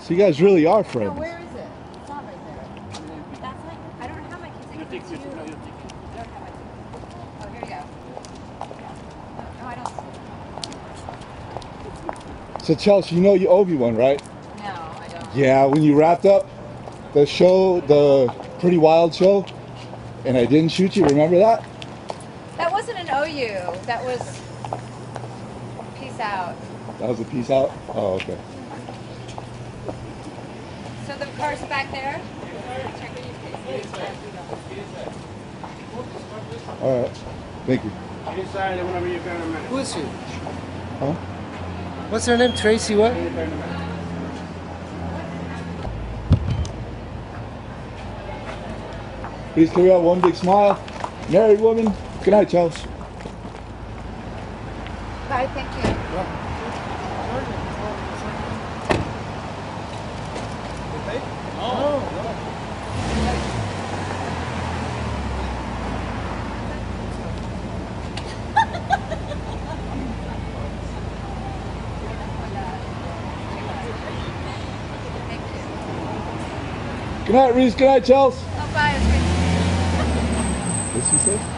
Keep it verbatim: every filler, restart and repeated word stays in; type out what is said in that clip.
So you guys really are friends. No, where is it? It's not right there. That's like, I don't have my kids. I give it to you. I don't have my kids. Oh, here you go. No, I don't. So Chelsea, you know you owe me one, right? No, I don't. Yeah, when you wrapped up the show, the Pretty Wild show, and I didn't shoot you, remember that? That wasn't an O U. That was peace out. That was a peace out? Oh, okay. So the car's back there? All right. Thank you. Who is she? Huh? What's her name? Tracy what? Please, can we have one big smile? Married woman. Good night, Chelsea. Bye, thank you. Good night, Reese. Good night, Chelsea. Oh, bye. What's she say?